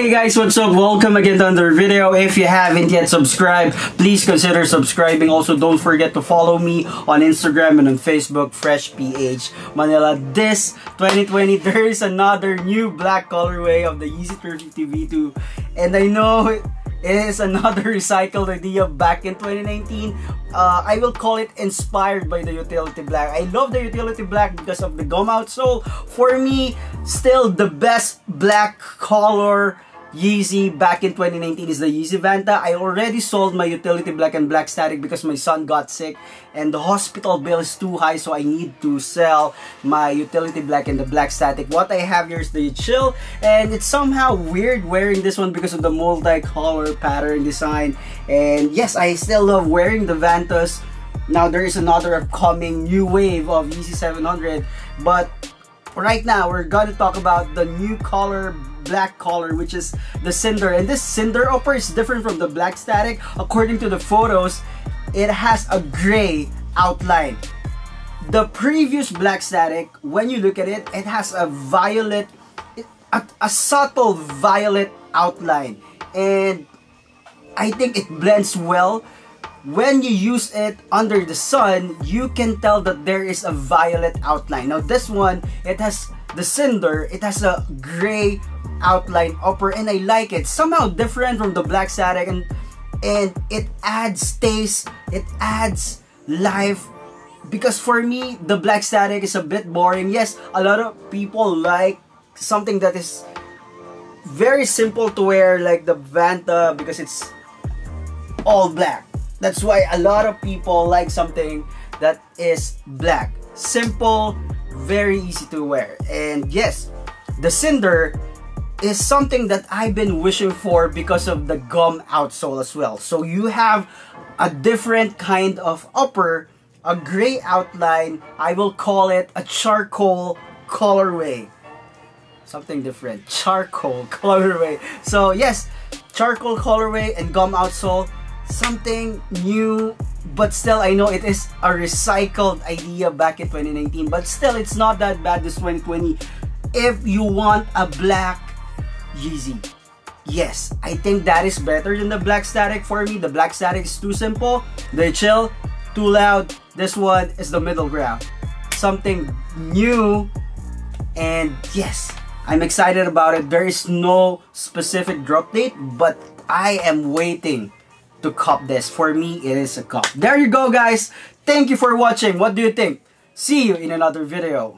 Hey guys, what's up? Welcome again to another video. If you haven't yet subscribed, please consider subscribing. Also, don't forget to follow me on Instagram and on Facebook, FreshPH Manila. This 2020, there is another new black colorway of the Yeezy 350 V2. And I know it is another recycled idea back in 2019. I will call it inspired by the utility black. I love the utility black because of the gum outsole. For me, still the best black color Yeezy back in 2019 is the Yeezy Vanta. I already sold my utility black and black static because my son got sick and the hospital bill is too high, so I need to sell my utility black and the black static. What I have here is the chill, and it's somehow weird wearing this one because of the multi-color pattern design. And yes, I still love wearing the Vantas. Now there is another upcoming new wave of Yeezy 700, but right now we're gonna talk about the new color, black color, which is the Cinder. And this Cinder upper is different from the black static. According to the photos, it has a gray outline. The previous black static, when you look at it, it has a violet, a subtle violet outline, and I think it blends well. When you use it under the sun, you can tell that there is a violet outline. Now this one, it has the Cinder, it has a gray outline upper, and I like it. Somehow different from the black static, and it adds taste, it adds life. Because for me, the black static is a bit boring. Yes, a lot of people like something that is very simple to wear, like the Vanta, because it's all black. That's why a lot of people like something that is black. Simple, very easy to wear. And yes, the Cinder is something that I've been wishing for because of the gum outsole as well. So you have a different kind of upper, a gray outline. I will call it a charcoal colorway. Something different, charcoal colorway. So yes, charcoal colorway and gum outsole. Something new, but still I know it is a recycled idea back in 2019, but still it's not that bad this 2020 if you want a black Yeezy. Yes, I think that is better than the black static. For me, the black static is too simple, the chill, too loud. This one is the middle ground, something new. And yes, I'm excited about it. There is no specific drop date, but I am waiting to cop this. For me, it is a cop. There you go, guys. Thank you for watching. What do you think? See you in another video.